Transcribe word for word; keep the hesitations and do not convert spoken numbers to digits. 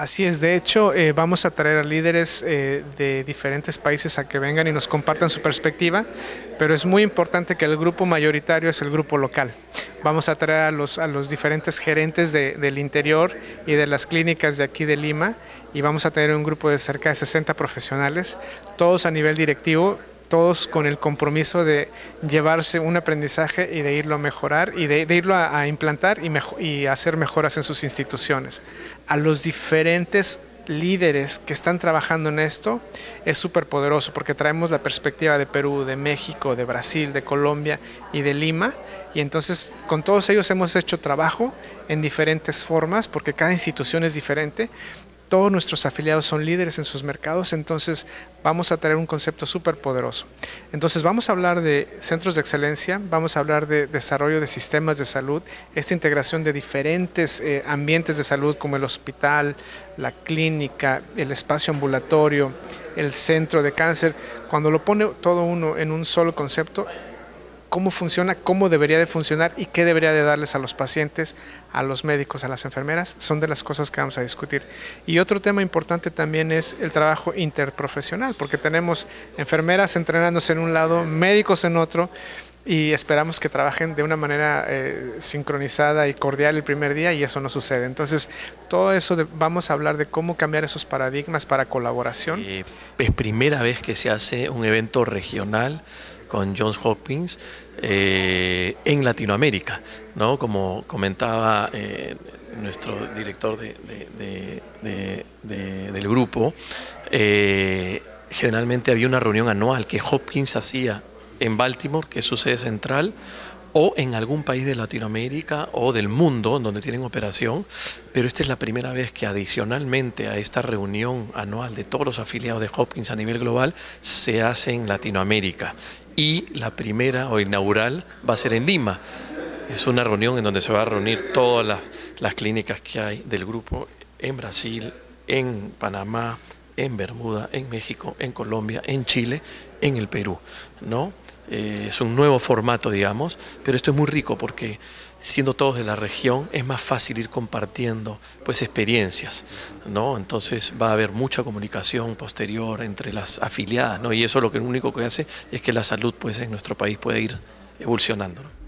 Así es, de hecho eh, vamos a traer a líderes eh, de diferentes países a que vengan y nos compartan su perspectiva, pero es muy importante que el grupo mayoritario es el grupo local. Vamos a traer a los, a los diferentes gerentes de, del interior y de las clínicas de aquí de Lima y vamos a tener un grupo de cerca de sesenta profesionales, todos a nivel directivo, todos con el compromiso de llevarse un aprendizaje y de irlo a mejorar y de, de irlo a, a implantar y, mejo, y hacer mejoras en sus instituciones. A los diferentes líderes que están trabajando en esto es súper poderoso porque traemos la perspectiva de Perú, de México, de Brasil, de Colombia y de Lima, y entonces con todos ellos hemos hecho trabajo en diferentes formas porque cada institución es diferente. Todos nuestros afiliados son líderes en sus mercados, entonces vamos a traer un concepto súper poderoso. Entonces vamos a hablar de centros de excelencia, vamos a hablar de desarrollo de sistemas de salud, esta integración de diferentes eh, ambientes de salud como el hospital, la clínica, el espacio ambulatorio, el centro de cáncer. Cuando lo pone todo uno en un solo concepto, cómo funciona, cómo debería de funcionar y qué debería de darles a los pacientes, a los médicos, a las enfermeras, son de las cosas que vamos a discutir. Y otro tema importante también es el trabajo interprofesional, porque tenemos enfermeras entrenándose en un lado, médicos en otro, y esperamos que trabajen de una manera eh, sincronizada y cordial el primer día, y eso no sucede. Entonces, todo eso de, vamos a hablar de cómo cambiar esos paradigmas para colaboración. Eh, es primera vez que se hace un evento regional con Johns Hopkins eh, en Latinoamérica, ¿no? Como comentaba eh, nuestro director de, de, de, de, del grupo, eh, generalmente había una reunión anual que Hopkins hacía en Baltimore, que es su sede central, o en algún país de Latinoamérica o del mundo donde tienen operación, pero esta es la primera vez que adicionalmente a esta reunión anual de todos los afiliados de Hopkins a nivel global se hace en Latinoamérica, y la primera o inaugural va a ser en Lima. Es una reunión en donde se va a reunir todas las, las clínicas que hay del grupo en Brasil, en Panamá, en Bermuda, en México, en Colombia, en Chile, en el Perú, ¿no? Eh, es un nuevo formato, digamos, pero esto es muy rico porque siendo todos de la región es más fácil ir compartiendo pues experiencias, ¿no? Entonces va a haber mucha comunicación posterior entre las afiliadas, ¿no? Y eso lo que lo único que hace es que la salud pues en nuestro país puede ir evolucionando, ¿no?